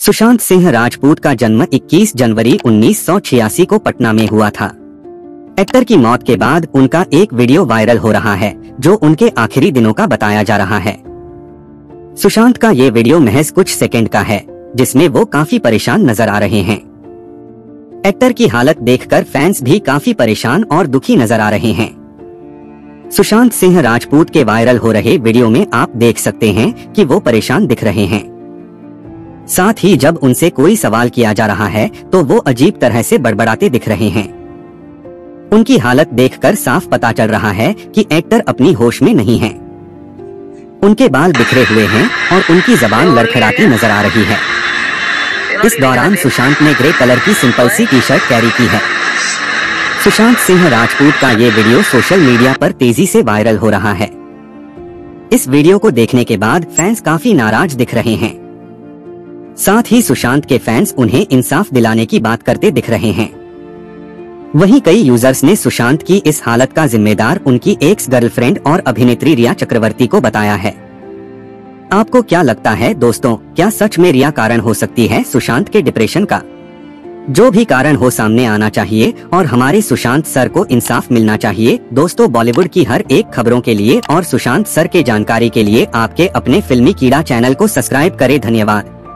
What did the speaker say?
सुशांत सिंह राजपूत का जन्म 21 जनवरी 1986 को पटना में हुआ था। एक्टर की मौत के बाद उनका एक वीडियो वायरल हो रहा है जो उनके आखिरी दिनों का बताया जा रहा है। सुशांत का ये वीडियो महज कुछ सेकंड का है जिसमें वो काफी परेशान नजर आ रहे हैं। एक्टर की हालत देखकर फैंस भी काफी परेशान और दुखी नजर आ रहे हैं। सुशांत सिंह राजपूत के वायरल हो रहे वीडियो में आप देख सकते हैं कि वो परेशान दिख रहे हैं। साथ ही जब उनसे कोई सवाल किया जा रहा है तो वो अजीब तरह से बड़बड़ाते दिख रहे हैं। उनकी हालत देखकर साफ पता चल रहा है कि एक्टर अपनी होश में नहीं है। उनके बाल बिखरे हुए हैं और उनकी जबान लड़खड़ाती नजर आ रही है। इस दौरान सुशांत ने ग्रे कलर की सिंपल सी टी शर्ट कैरी की है। सुशांत सिंह राजपूत का ये वीडियो सोशल मीडिया पर तेजी से वायरल हो रहा है। इस वीडियो को देखने के बाद फैंस काफी नाराज दिख रहे हैं। साथ ही सुशांत के फैंस उन्हें इंसाफ दिलाने की बात करते दिख रहे हैं। वहीं कई यूजर्स ने सुशांत की इस हालत का जिम्मेदार उनकी एक्स गर्लफ्रेंड और अभिनेत्री रिया चक्रवर्ती को बताया है। आपको क्या लगता है दोस्तों, क्या सच में रिया कारण हो सकती है सुशांत के डिप्रेशन का? जो भी कारण हो सामने आना चाहिए और हमारे सुशांत सर को इंसाफ मिलना चाहिए। दोस्तों, बॉलीवुड की हर एक खबरों के लिए और सुशांत सर के जानकारी के लिए आपके अपने फिल्मी कीड़ा चैनल को सब्सक्राइब करें। धन्यवाद।